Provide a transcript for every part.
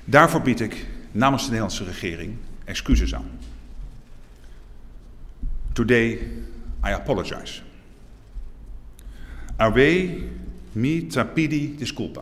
Daarvoor bied ik namens de Nederlandse regering excuses aan. Today I apologize. Ave mi tapidi disculpa.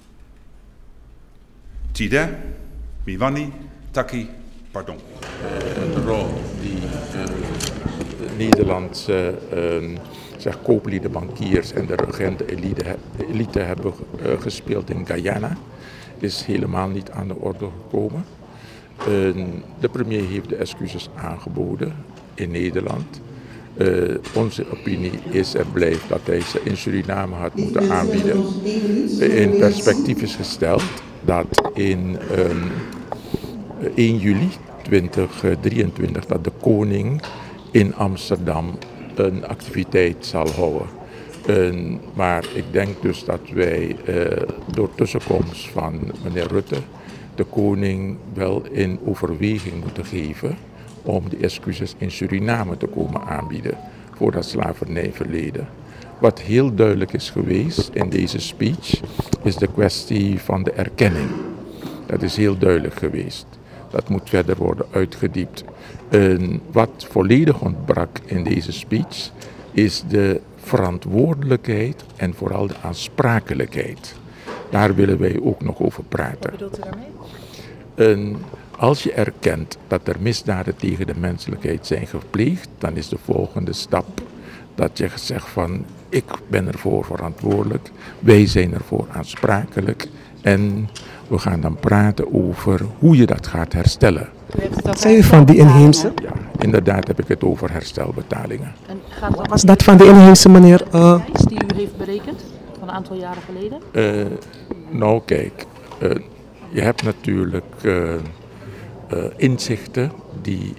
Tide mi vanni taki pardon. De rol die Nederlandse kooplieden, bankiers en de regenten-elite hebben gespeeld in Guyana is helemaal niet aan de orde gekomen. De premier heeft de excuses aangeboden in Nederland. Onze opinie is en blijft dat hij ze in Suriname had moeten aanbieden. In perspectief is gesteld dat in 1 juli 2023 dat de koning in Amsterdam een activiteit zal houden. Maar ik denk dus dat wij door tussenkomst van meneer Rutte de koning wel in overweging moeten geven om de excuses in Suriname te komen aanbieden voor dat slavernijverleden. Wat heel duidelijk is geweest in deze speech is de kwestie van de erkenning. Dat is heel duidelijk geweest. Dat moet verder worden uitgediept. Wat volledig ontbrak in deze speech is de verantwoordelijkheid en vooral de aansprakelijkheid. Daar willen wij ook nog over praten. Wat bedoelt u daarmee? Als je erkent dat er misdaden tegen de menselijkheid zijn gepleegd, dan is de volgende stap dat je zegt van ik ben ervoor verantwoordelijk, wij zijn ervoor aansprakelijk en we gaan dan praten over hoe je dat gaat herstellen. Wat zei u van die inheemse? Ja, inderdaad heb ik het over herstelbetalingen. En gaat Wat was dat van de inheemse meneer? prijs die u heeft berekend van een aantal jaren geleden? Nou kijk, je hebt natuurlijk inzichten die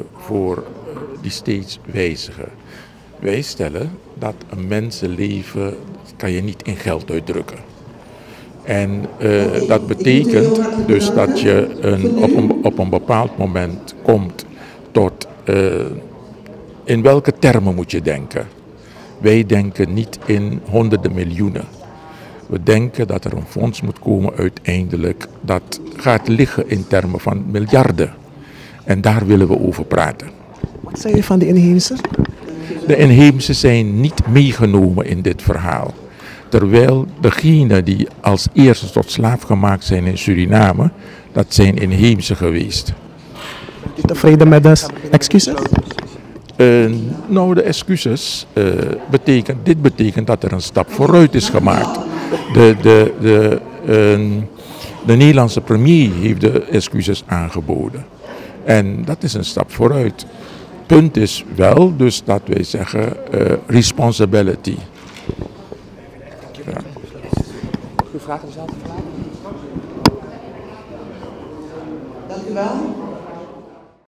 die steeds wijzigen. Wij stellen dat een mensenleven kan je niet in geld uitdrukken. En dat betekent dus dat je op een bepaald moment komt tot in welke termen moet je denken. Wij denken niet in honderden miljoenen. We denken dat er een fonds moet komen uiteindelijk dat gaat liggen in termen van miljarden. En daar willen we over praten. Wat zei u van de inheemse? De inheemse zijn niet meegenomen in dit verhaal. Terwijl degenen die als eerste tot slaaf gemaakt zijn in Suriname, dat zijn inheemse geweest. Bent u tevreden met de excuses? Nou, de excuses dit betekent dat er een stap vooruit is gemaakt. De Nederlandse premier heeft de excuses aangeboden. En dat is een stap vooruit. Punt is wel dus dat wij zeggen responsibility. Ja. U vraagt dezelfde vraag? Dank u wel.